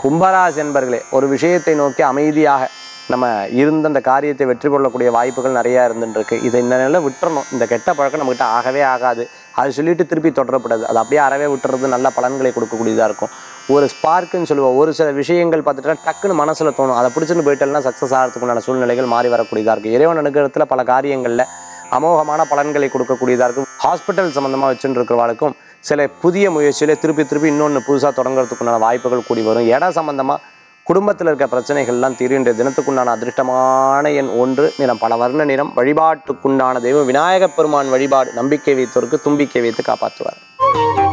கும்பராசி என்பர்களே, ஒரு விஷயத்தை நோக்கி அமைதியாக நம்ம இருந்த அந்த காரியத்தை வெற்றி கொள்ளக்கூடிய வாய்ப்புகள் நிறையா இருந்துருக்கு. இதை இந்த நிலையில் விட்டுறணும். இந்த கெட்ட பழக்கம் நம்மகிட்ட ஆகவே ஆகாது. அது சொல்லிட்டு திருப்பி தொடரப்படாது. அது அப்படியே அறவே விட்டுறது நல்ல பலன்களை கொடுக்கக்கூடியதாக இருக்கும். ஒரு ஸ்பார்க்குன்னு சொல்லுவோம். ஒரு சில விஷயங்கள் பார்த்துட்டா டக்குன்னு மனசில் தோணும். அதை பிடிச்சின்னு போயிட்டேன்னா சக்ஸஸ் ஆகிறதுக்குண்டான சூழ்நிலைகள் மாறி வரக்கூடியதாக இருக்குது. இறைவன் அனுகிரகத்தில் பல காரியங்களில் அமோகமான பலன்களை கொடுக்கக்கூடியதாக இருக்கும். ஹாஸ்பிட்டல் சம்மந்தமாக வச்சுட்டு இருக்கிறவாளுக்கும் சில புதிய முயற்சியிலே திருப்பி இன்னொன்று புதுசாக தொடங்குறதுக்குண்டான வாய்ப்புகள் கூடி வரும். இடம் சம்மந்தமாக குடும்பத்தில் இருக்க பிரச்சனைகள்லாம் தீரும். இன்றைய தினத்துக்குண்டான அதிர்ஷ்டமான எண் 1, நிறம் பல வர்ண நிறம். வழிபாட்டுக்குண்டான தெய்வம் விநாயகப் பெருமான் வழிபாடு. நம்பிக்கை வைத்தோருக்கு தும்பிக்கை வைத்து காப்பாற்றுவார்.